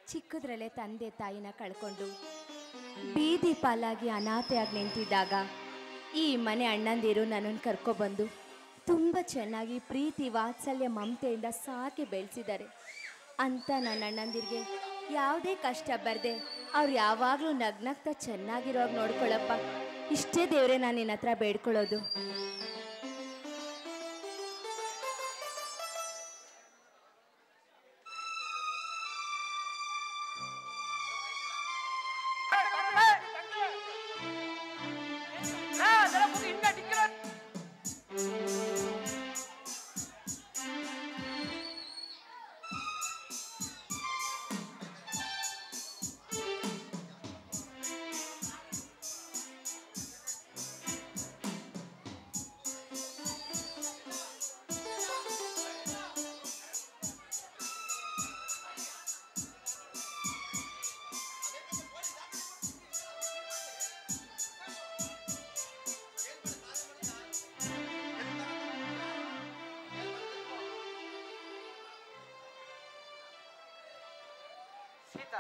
ಚಿಕ್ಕದ್ರಲ್ಲೇ ತಂದೆ ತಾಯಿನ ಕಳ್ಕೊಂಡು ಬೀದಿ ಪಾಲಾಗಿ ಅನಾಥೆಯಾಗಿ ನಿಂತಿದ್ದಾಗ ಈ ಮನೆ ಅಣ್ಣಂದಿರು ನನ್ನನ್ನು ಕರ್ಕೊಬಂದು ತುಂಬ ಚೆನ್ನಾಗಿ ಪ್ರೀತಿ ವಾತ್ಸಲ್ಯ ಮಮತೆಯಿಂದ ಸಾಕಿ ಬೆಳೆಸಿದ್ದಾರೆ ಅಂತ ನನ್ನ ಅಣ್ಣಂದಿರಿಗೆ ಯಾವುದೇ ಕಷ್ಟ ಬರದೆ ಅವ್ರು ಯಾವಾಗಲೂ ನಗ್ನಗ್ತಾ ಚೆನ್ನಾಗಿರೋವಾಗ ನೋಡ್ಕೊಳ್ಳಪ್ಪ. ಇಷ್ಟೇ ದೇವರೇ ನಾನು ನಿನ್ನ ಹತ್ರ ಬೇಡ್ಕೊಳ್ಳೋದು. ಸೀತಾ,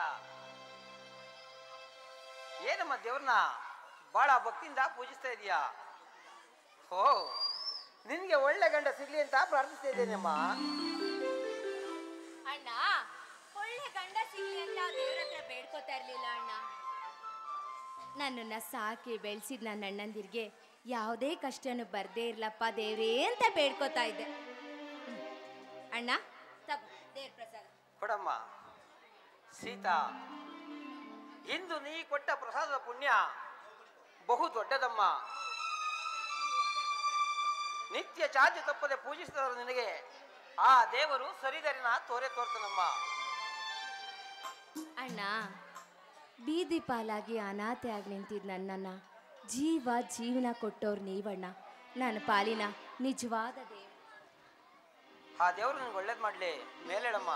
ಏನಮ್ಮ ದೇವ್ರನ್ನ ಬಹಳ ಭಕ್ತಿಯಿಂದ ಪೂಜಿಸ್ತಾ ಇದೀಯಾ? ಓ, ನಿನ್ಗೆ ಒಳ್ಳೆ ಗಂಡ ಸಿಗ್ಲಿ ಅಂತ ಪ್ರಾರ್ಥಿಸ್ತಾ ಇದ್ದೇನಮ್ಮ. ಅಣ್ಣ, ಒಳ್ಳೆ ಗಂಡ ಸಿಗ್ಲಿ ಅಂತ ದೇವ್ರ ಹತ್ರ ಬೇಡ್ಕೋತಾ ಇರ್ಲಿಲ್ಲ ಅಣ್ಣ. ನನ್ನನ್ನ ಸಾಕಿ ಬೆಳೆಸಿದ ನನ್ನ ಅಣ್ಣಂದಿರ್ಗೆ ಯಾವುದೇ ಕಷ್ಟನೂ ಬರ್ದೇ ಇರ್ಲಪ್ಪ ದೇವ್ರೇ ಅಂತ ಬೇಡ್ಕೋತಾ ಇದ್ದೆ. ಅಣ್ಣ, ತಗೋ ದೇವ್ರ ಪ್ರಸಾದ ಕೊಡಮ್ಮ. ಸೀತಾ, ಇಂದು ನೀ ಕೊಟ್ಟ ಪ್ರಸಾದದ ಪುಣ್ಯ ಬಹು ದೊಡ್ಡದಮ್ಮ. ನಿತ್ಯ ಚಾಚು ತಪ್ಪದೆ ಪೂಜಿಸಿದವರು ನಿನಗೆ ಆ ದೇವರು ಸರಿದರಿನ ತೋರ್ತಾನಮ್ಮ. ಅಣ್ಣ, ಬೀದಿ ಪಾಲಾಗಿ ಅನಾಥೆಯಾಗಿ ನಿಂತಿದ್ದ ನನ್ನನ್ನು ಜೀವನ ಕೊಟ್ಟವ್ರು ನೀವಣ್ಣ. ನನ್ನ ಪಾಲಿನ ನಿಜವಾದ ದೇವ. ಆ ದೇವರು ನಿನ್ಗೆ ಒಳ್ಳೇದು ಮಾಡಲಿ. ಮೇಲೇಳಮ್ಮ.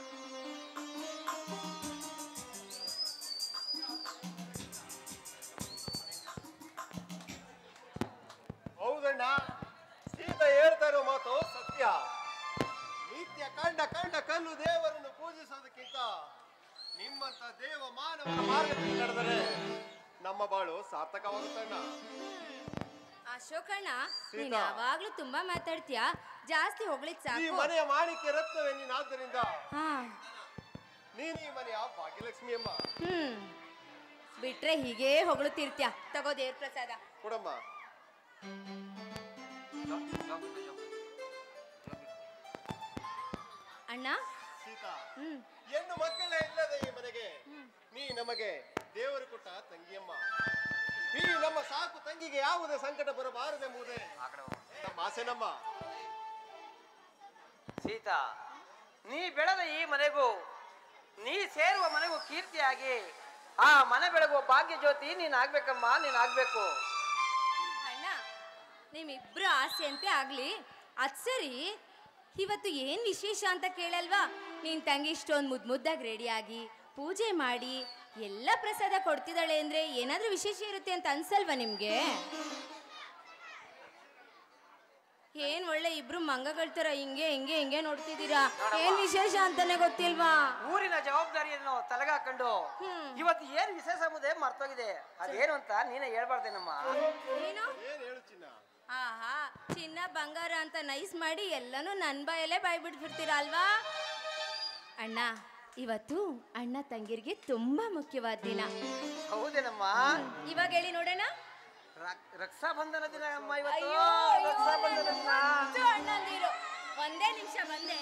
ಹೌದಣ್ಣ, ಸೀತಾ ಹೇಳ್ತಾ ಇರೋ ಮಾತು ಸತ್ಯ. ನಿತ್ಯ ಕಂಡ ಕಲ್ಲು ದೇವರನ್ನು ಪೂಜಿಸೋದಕ್ಕಿಂತ ನಿಮ್ಮಂತ ದೇವ ಮಾನವರ ಮಾರ್ಗದಲ್ಲಿ ನಡೆದರೆ ನಮ್ಮ ಬಾಳು ಸಾರ್ಥಕವಾಗುತ್ತಣ್ಣ. ಅಶೋಕಣ್ಣ, ನೀನ್ ಯಾವಾಗ್ಲೂ ತುಂಬಾ ಮಾತಾಡ್ತೀಯಾ, ಜಾಸ್ತಿ ಹೊಗಳಿದ್ ಈ ಸಾಕು. ಮನೆಯ ಮಾಣಿಕ್ಯ ರತ್ನವೇ ನೀನಾದ್ದರಿಂದ ಹಾ, ನೀನು ಈ ಮನೆಯ ಭಾಗ್ಯಲಕ್ಷ್ಮಿ ಅಮ್ಮ. ಬಿಟ್ರೆ ಹೀಗೇ ಹೊಗಳುತ್ತಿರ್ತೀಯ. ತಗೋ ದೇವ್ರ ಪ್ರಸಾದ ಕೊಡಮ್ಮ. ಅಣ್ಣ. ಸೀತಾ, ಹೆಣ್ಣು ಮಕ್ಕಳೇ ಇಲ್ಲದೆ ಈ ಮನೆಗೆ ನೀ ನಮಗೆ ದೇವರು ಕೊಟ್ಟ ತಂಗಿಯಮ್ಮ. ಈ ನಮ್ಮ ಸಾಕು ತಂಗಿಗೆ ಯಾವುದೇ ಸಂಕಟ ಬರಬಾರದೆಂಬುದೇ ನಮ್ಮ ಆಸೆನಮ್ಮ. ಸೀತಾ, ನೀ ಬೆಳೆದ ಈ ಮನೆಗೂ ನೀ ಸೇರುವ ಮನೆಗೂ ಕೀರ್ತಿಯಾಗಿ ಆ ಮನೆ ಬೆಳಗುವ ಭಾಗ್ಯ ಜ್ಯೋತಿ ನೀನಾಗ್ಬೇಕಮ್ಮ, ನೀನಾಗ್ಬೇಕು. ಅಣ್ಣ, ನಿಮ್ಮಿಬ್ರು ಆಸೆ ಅಂತೆ ಆಗ್ಲಿ. ಅದ್ ಸರಿ, ಇವತ್ತು ಏನ್ ವಿಶೇಷ ಅಂತ ಕೇಳಲ್ವಾ? ನಿನ್ ತಂಗಿ ಇಷ್ಟೊಂದು ಮುದ್ದಾಗಿ ರೆಡಿಯಾಗಿ ಪೂಜೆ ಮಾಡಿ ಎಲ್ಲ ಪ್ರಸಾದ ಕೊಡ್ತಿದ್ದಾಳೆ ಅಂದ್ರೆ ಏನಾದ್ರೂ ವಿಶೇಷ ಇರುತ್ತೆ ಅಂತ ಅನ್ಸಲ್ವಾ ನಿಮ್ಗೆ? ಏನ್ ಒಳ್ಳೆ ಇಬ್ರು ಮಂಗಗಳ ತರ ಹಿಂಗೆ ಹಿಂಗೆ ಹಿಂಗೆ ನೋಡ್ತಿದ್ದೀರಾ? ಏನ್ ವಿಶೇಷ ಅಂತಾನೆ ಗೊತ್ತಿಲ್ವಾ? ಊರಿನ ಜವಾಬ್ದಾರಿಯನ್ನು ತಲೆಗಾಕೊಂಡು ಇವತ್ತು ಏನ್ ವಿಶೇಷ ಎಂಬುದೇ ಮರ್ತೋಗಿದೆ. ಅದೇನು ಅಂತ ನೀನೇ ಹೇಳ್ಬಾರ್ದೇನಮ್ಮ. ಏನು? ಆಹಾ, ಚಿನ್ನ ಬಂಗಾರ ಅಂತ ನೈಸ್ ಮಾಡಿ ಎಲ್ಲನೂ ನನ್ನ ಬಾಯಲ್ಲೇ ಬಾಯ್ ಬಿಟ್ಬಿಡ್ತೀರಾ ಅಲ್ವಾ? ಅಣ್ಣ, ಇವತ್ತು ಅಣ್ಣ ತಂಗಿರ್ಗೆ ತುಂಬಾ ಮುಖ್ಯವಾದ ದಿನ. ಹೌದೇನಮ್ಮ? ಇವಾಗ ಹೇಳಿ ನೋಡೋಣ. ರಕ್ಷಾ ಬಂಧನ ದಿನ ಅಮ್ಮ ಇವತ್ತು. ಅಯ್ಯೋ, ರಕ್ಷಾ ಬಂಧನ ದಿನ. ಅಣ್ಣಂದಿರು, ಒಂದೇ ನಿಮಿಷ ಬಂದೆ.